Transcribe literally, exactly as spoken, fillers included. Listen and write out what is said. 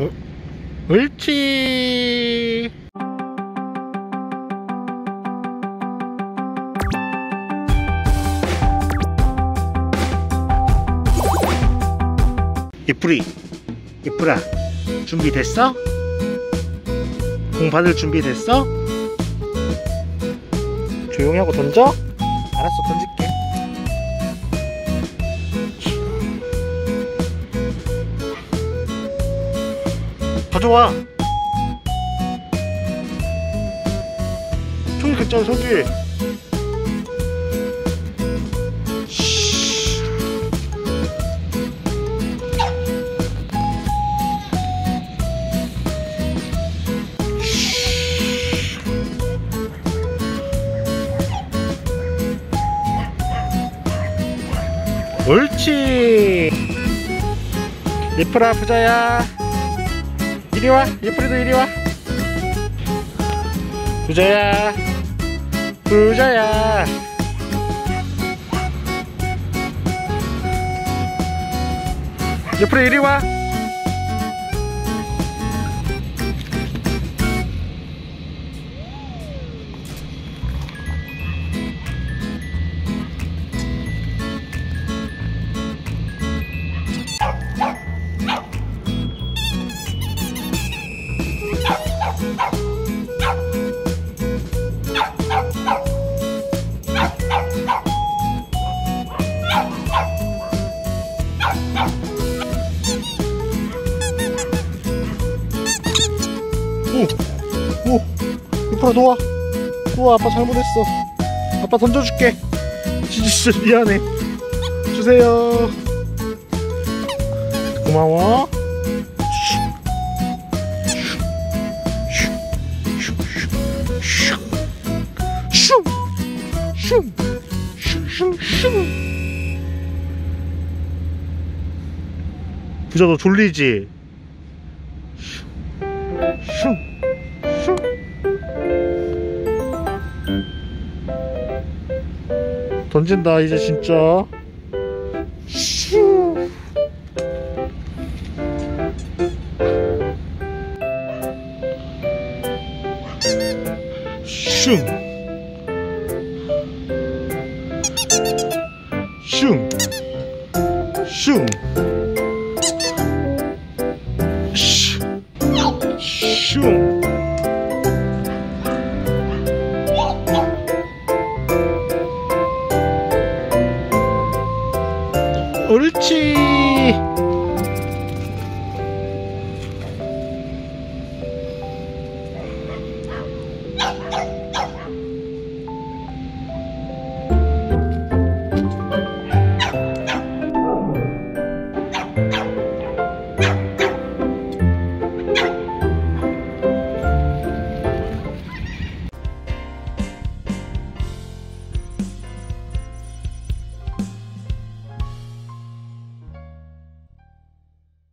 어? 옳지. 예쁘리, 예쁘라, 준비됐어? 공 받을 준비됐어? 조용히 하고 던져? 알았어, 던질게. 가져와. 저기 있잖아, 저기. 옳지. 예쁘라, 부자야, 이리와. 예쁘리도 이리와. 부자야, 부자야. 예쁘리 이리와. 오! 오! 예쁘라, 놓아. 놓아, 아빠 잘못했어. 아빠 던져줄게. 진짜 미안해. 주세요. 고마워. 부자, 너 졸리지? 던진다 이제 진짜. 슝. 슝. 슝. 슝. 슝. 옳지.